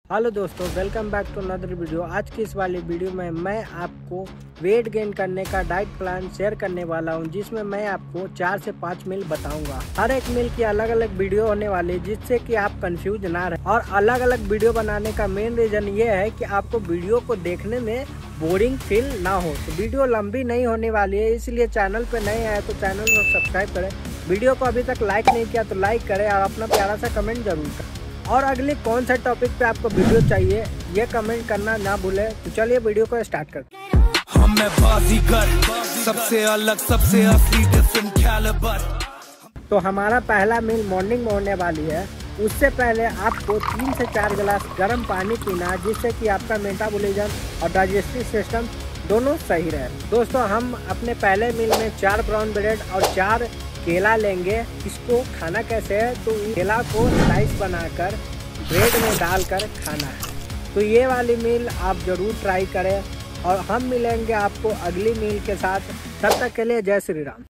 Hello दोस्तों, welcome back to another video. आज की इस वाली वीडियो में मैं आपको वेट गेन करने का डाइट प्लान शेयर करने वाला हूं, जिसमें मैं आपको 4 से 5 मील बताऊंगा। हर एक मील की अलग अलग वीडियो होने वाली है, जिससे कि आप कंफ्यूज ना रहे। और अलग अलग वीडियो बनाने का मेन रीजन ये है कि आपको वीडियो को देखने में बोरिंग फील ना हो। तो वीडियो लंबी नहीं होने वाली है, इसलिए चैनल पे नए आए तो चैनल को सब्सक्राइब करें। वीडियो को अभी तक लाइक नहीं किया तो लाइक करें और अपना प्यारा सा कमेंट जरूर करें। और अगले कौन सा टॉपिक पे आपको वीडियो चाहिए ये कमेंट करना ना भूले। तो चलिए वीडियो को स्टार्ट करते हैं। हम मैं बाजीगर, सबसे अलग, सबसे असली, डिफरेंट कैलिबर। तो हमारा पहला मील मॉर्निंग में होने वाली है। उससे पहले आपको 3 से 4 गिलास गर्म पानी पीना, जिससे कि आपका मेटाबॉलिज्म और डाइजेस्टिव सिस्टम दोनों सही रहे। दोस्तों, हम अपने पहले मील में 4 ब्राउन ब्रेड और 4 केला लेंगे। इसको खाना कैसे है, तो केला को स्लाइस बनाकर ब्रेड में डालकर खाना है। तो ये वाली मील आप ज़रूर ट्राई करें और हम मिलेंगे आपको अगली मील के साथ। तब तक के लिए जय श्री राम।